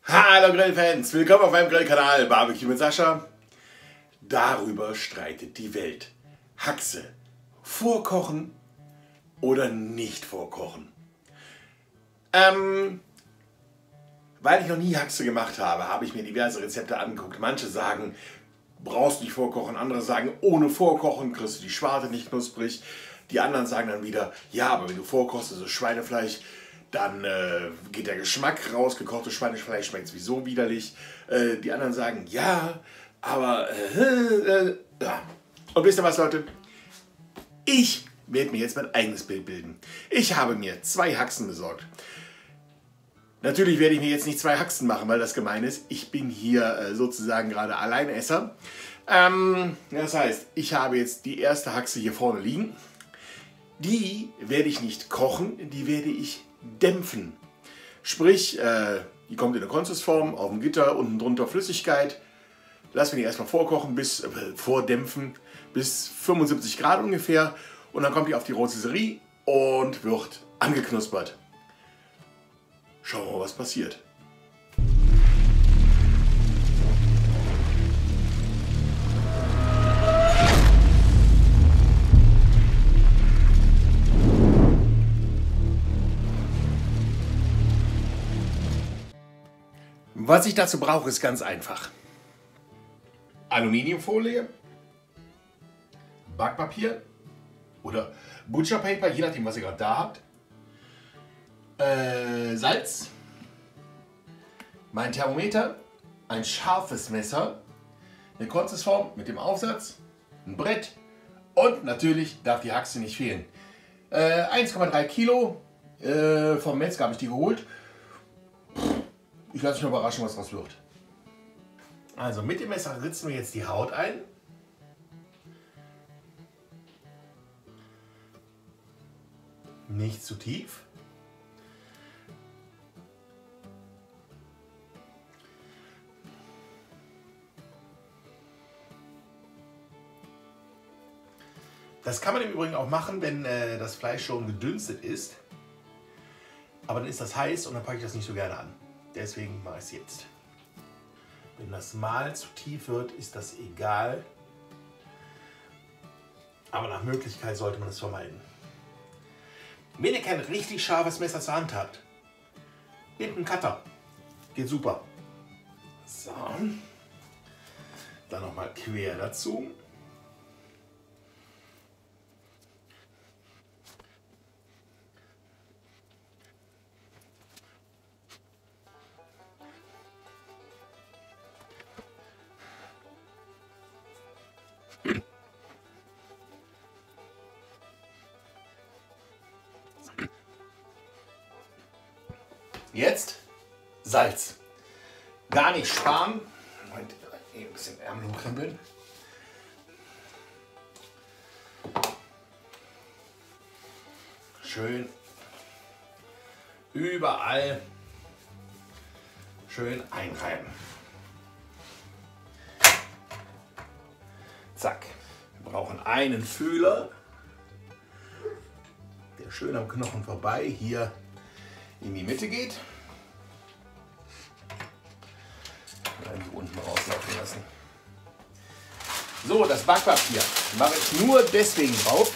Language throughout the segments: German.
Hallo Grillfans, willkommen auf meinem Grillkanal Barbecue mit Sascha. Darüber streitet die Welt. Haxe, vorkochen oder nicht vorkochen? Weil ich noch nie Haxe gemacht habe, habe ich mir diverse Rezepte angeguckt. Manche sagen, brauchst nicht vorkochen, andere sagen, ohne Vorkochen kriegst du die Schwarte nicht knusprig. Die anderen sagen dann wieder, ja, aber wenn du vorkochst, also Schweinefleisch, dann geht der Geschmack raus, gekochtes Schweinefleisch schmeckt sowieso widerlich. Die anderen sagen, ja, aber ja. Und wisst ihr was, Leute? Ich werde mir jetzt mein eigenes Bild bilden. Ich habe mir 2 Haxen besorgt. Natürlich werde ich mir jetzt nicht 2 Haxen machen, weil das gemein ist. Ich bin hier sozusagen gerade Alleinesser. Das heißt, ich habe jetzt die erste Haxe hier vorne liegen. Die werde ich nicht kochen, die werde ich dämpfen. Sprich, die kommt in der Konsistform, auf dem Gitter, unten drunter Flüssigkeit. Lassen wir die erstmal vorkochen, vordämpfen, bis 75 Grad ungefähr. Und dann kommt die auf die Rotisserie und wird angeknuspert. Schauen wir mal, was passiert. Was ich dazu brauche, ist ganz einfach. Aluminiumfolie, Backpapier oder Butcher Paper, je nachdem, was ihr gerade da habt. Salz, mein Thermometer, ein scharfes Messer, eine Konsistform mit dem Aufsatz, ein Brett und natürlich darf die Haxe nicht fehlen. 1,3 Kilo, vom Metzger habe ich die geholt. Ich lasse mich mal überraschen, was draus wird. Also mit dem Messer ritzen wir jetzt die Haut ein. Nicht zu tief. Das kann man im Übrigen auch machen, wenn das Fleisch schon gedünstet ist. Aber dann ist das heiß und dann packe ich das nicht so gerne an. Deswegen mache ich es jetzt. Wenn das mal zu tief wird, ist das egal. Aber nach Möglichkeit sollte man es vermeiden. Wenn ihr kein richtig scharfes Messer zur Hand habt, nehmt einen Cutter. Geht super. So. Dann nochmal quer dazu. Jetzt Salz. Gar nicht sparen. Moment, ein bisschen Ärmel umkrempeln. Schön überall schön einreiben. Zack. Wir brauchen einen Fühler, der schön am Knochen vorbei hier in die Mitte geht. Dann hier unten rauslaufen lassen. So, das Backpapier mache ich nur deswegen drauf,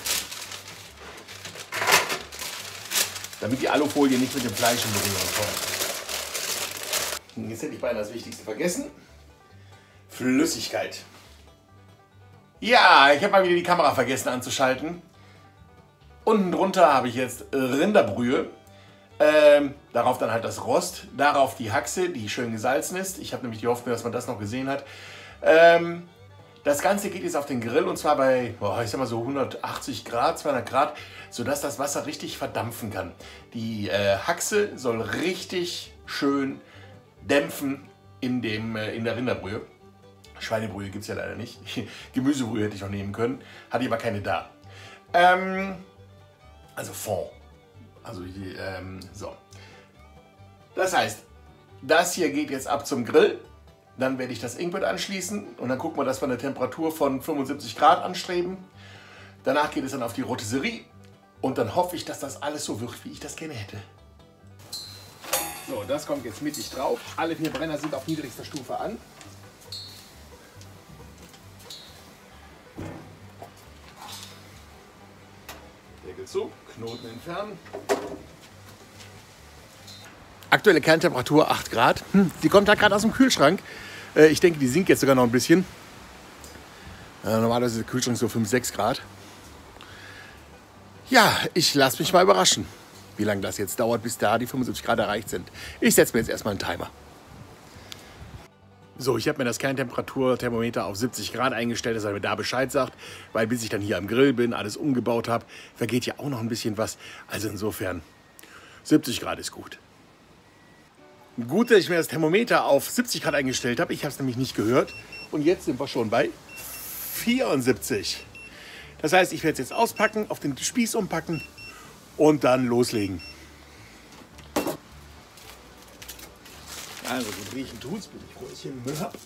damit die Alufolie nicht mit dem Fleisch in Berührung kommt. Jetzt hätte ich beinahe das Wichtigste vergessen. Flüssigkeit. Ja, ich habe mal wieder die Kamera vergessen anzuschalten. Unten drunter habe ich jetzt Rinderbrühe. Darauf dann halt das Rost, darauf die Haxe, die schön gesalzen ist. Ich habe nämlich die Hoffnung, dass man das noch gesehen hat. Das Ganze geht jetzt auf den Grill und zwar bei, ich sag mal so 180 Grad, 200 Grad, sodass das Wasser richtig verdampfen kann. Die Haxe soll richtig schön dämpfen in der Rinderbrühe. Schweinebrühe gibt es ja leider nicht. Gemüsebrühe hätte ich noch nehmen können, hatte ich aber keine da. Also Fond. Also so. Das heißt, das hier geht jetzt ab zum Grill. Dann werde ich das Input anschließen und dann gucken wir, dass wir eine Temperatur von 75 Grad anstreben. Danach geht es dann auf die Rotisserie und dann hoffe ich, dass das alles so wird, wie ich das gerne hätte. So, das kommt jetzt mittig drauf. Alle 4 Brenner sind auf niedrigster Stufe an. Deckel zu, Knoten entfernen. Aktuelle Kerntemperatur 8 Grad. Die kommt halt gerade aus dem Kühlschrank. Ich denke, die sinkt jetzt sogar noch ein bisschen. Normalerweise ist der Kühlschrank so 5, 6 Grad. Ja, ich lasse mich mal überraschen, wie lange das jetzt dauert, bis da die 75 Grad erreicht sind. Ich setze mir jetzt erstmal einen Timer. So, ich habe mir das Kerntemperaturthermometer auf 70 Grad eingestellt, dass er mir da Bescheid sagt, weil bis ich dann hier am Grill bin, alles umgebaut habe, vergeht ja auch noch ein bisschen was. Also insofern, 70 Grad ist gut. Gut, dass ich mir das Thermometer auf 70 Grad eingestellt habe. Ich habe es nämlich nicht gehört. Und jetzt sind wir schon bei 74. Das heißt, ich werde es jetzt auspacken, auf den Spieß umpacken und dann loslegen. Also, gut riechen tut's, bin ich froh, dass ich hier Müll habe.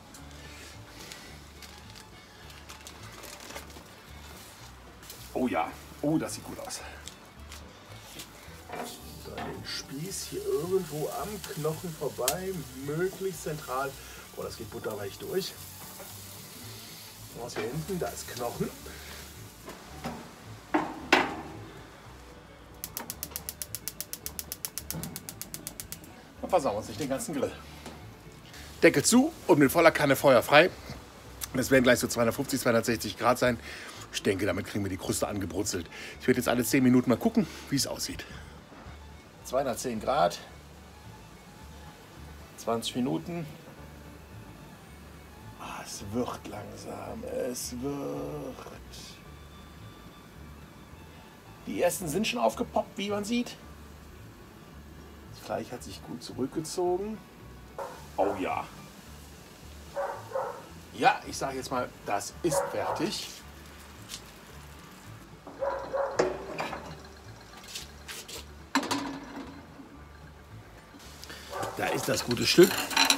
Oh ja, oh, das sieht gut aus. Dann den Spieß hier irgendwo am Knochen vorbei, möglichst zentral. Oh, das geht butterweich durch. Was hier hinten, da ist Knochen. Dann versauen wir uns nicht den ganzen Grill. Deckel zu und mit voller Kanne Feuer frei. Das werden gleich so 250, 260 Grad sein. Ich denke, damit kriegen wir die Kruste angebrutzelt. Ich werde jetzt alle 10 Minuten mal gucken, wie es aussieht. 210 Grad. 20 Minuten. Es wird langsam. Es wird. Die ersten sind schon aufgepoppt, wie man sieht. Das Fleisch hat sich gut zurückgezogen. Oh ja. Ja, ich sage jetzt mal, das ist fertig. Da ist das gute Stück.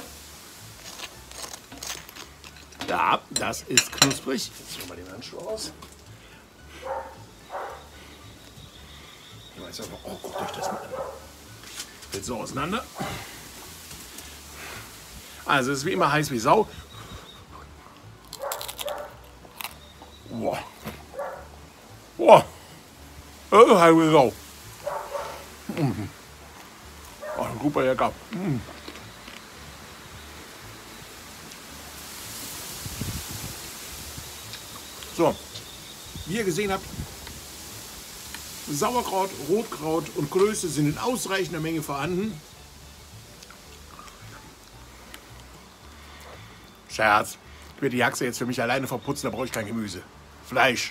Ja, das ist knusprig. Jetzt nehmen wir den Handschuh aus. Ich weiß aber, oh, guckt euch das mal an. Wird so auseinander. Also es ist wie immer heiß wie Sau. Boah. Boah. Heiß wie Sau. Oh, ein super lecker. So, wie ihr gesehen habt, Sauerkraut, Rotkraut und Klöße sind in ausreichender Menge vorhanden. Scherz, ich werde die Haxe jetzt für mich alleine verputzen, da brauche ich kein Gemüse. Fleisch.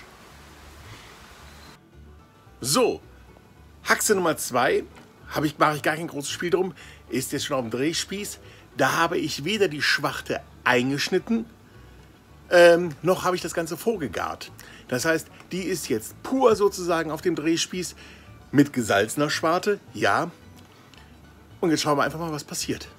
So, Haxe Nummer 2, mache ich gar kein großes Spiel drum, ist jetzt schon auf dem Drehspieß. Da habe ich weder die Schwarte eingeschnitten, noch habe ich das Ganze vorgegart. Das heißt, die ist jetzt pur sozusagen auf dem Drehspieß mit gesalzener Schwarte, ja. Und jetzt schauen wir einfach mal, was passiert.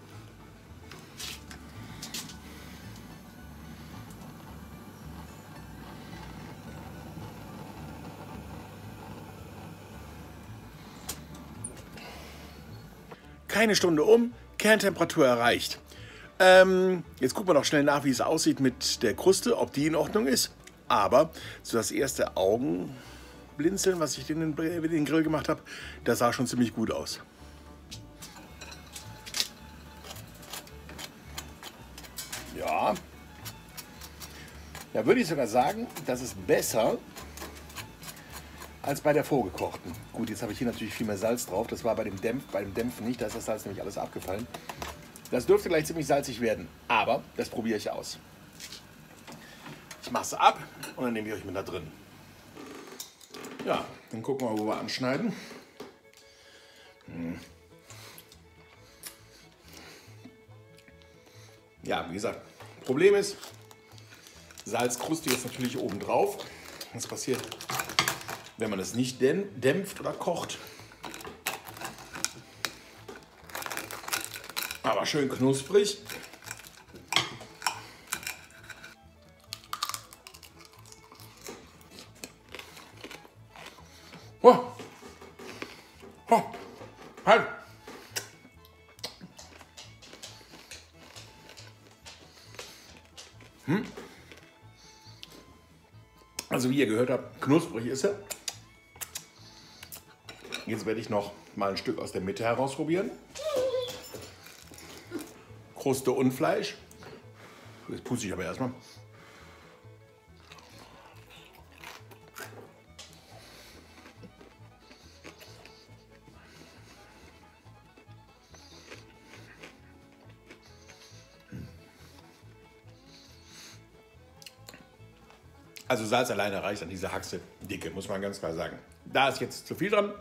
Keine Stunde um, Kerntemperatur erreicht. Jetzt gucken wir noch schnell nach, wie es aussieht mit der Kruste, ob die in Ordnung ist. Aber so das erste Augenblinzeln, was ich in den Grill gemacht habe, das sah schon ziemlich gut aus. Ja, da würde ich sogar sagen, das ist besser als bei der vorgekochten. Gut, jetzt habe ich hier natürlich viel mehr Salz drauf. Das war bei dem Dämpfen nicht, da ist das Salz nämlich alles abgefallen. Das dürfte gleich ziemlich salzig werden, aber das probiere ich aus. Ich mache es ab und dann nehme ich euch mit da drin. Ja, dann gucken wir mal, wo wir anschneiden. Ja, wie gesagt, Problem ist, Salzkruste jetzt natürlich oben drauf. Was passiert, wenn man es nicht dämpft oder kocht? Aber schön knusprig. Oh. Oh. Halt. Also wie ihr gehört habt, knusprig ist er. Jetzt werde ich noch mal ein Stück aus der Mitte herausprobieren. Kruste und Fleisch. Das puste ich aber erstmal. Also Salz alleine reicht an dieser Haxe dicke, muss man ganz klar sagen. Da ist jetzt zu viel dran.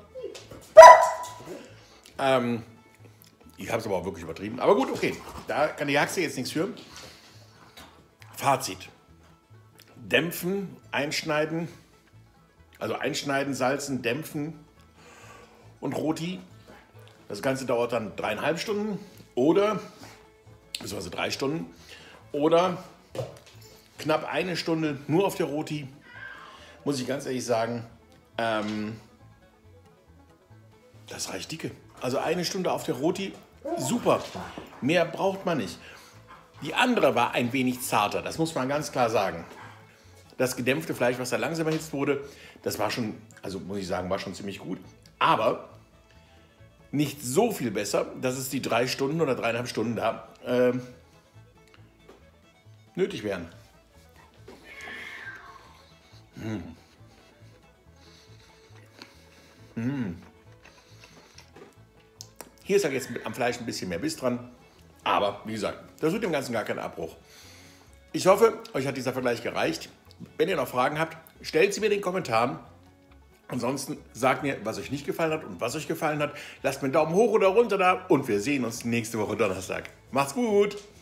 Ich habe es aber auch wirklich übertrieben. Aber gut, okay. Da kann die Haxe jetzt nichts für. Fazit. Dämpfen, einschneiden. Also einschneiden, salzen, dämpfen und Roti. Das Ganze dauert dann 3,5 Stunden oder, beziehungsweise 3 Stunden. Oder knapp 1 Stunde nur auf der Roti. Muss ich ganz ehrlich sagen, das reicht dicke. Also 1 Stunde auf der Roti, super. Mehr braucht man nicht. Die andere war ein wenig zarter, das muss man ganz klar sagen. Das gedämpfte Fleisch, was da langsam erhitzt wurde, das war schon, also muss ich sagen, war schon ziemlich gut. Aber nicht so viel besser, dass es die 3 Stunden oder 3,5 Stunden da nötig wären. Hier ist ja jetzt am Fleisch ein bisschen mehr Biss dran. Aber wie gesagt, das tut dem Ganzen gar keinen Abbruch. Ich hoffe, euch hat dieser Vergleich gereicht. Wenn ihr noch Fragen habt, stellt sie mir in den Kommentaren. Ansonsten sagt mir, was euch nicht gefallen hat und was euch gefallen hat. Lasst mir einen Daumen hoch oder runter da und wir sehen uns nächste Woche Donnerstag. Macht's gut!